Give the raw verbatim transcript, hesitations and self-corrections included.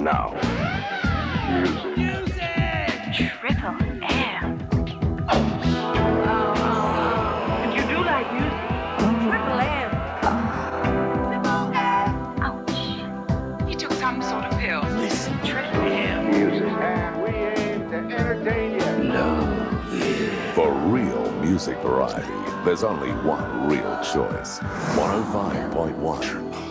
Now, music. Music! Triple M. But you do like music. Triple M. Ouch. He took some sort of pill. Listen, Triple M. Music. And we aim to entertain you. Love. Yeah. For real music variety, there's only one real choice. one oh five point one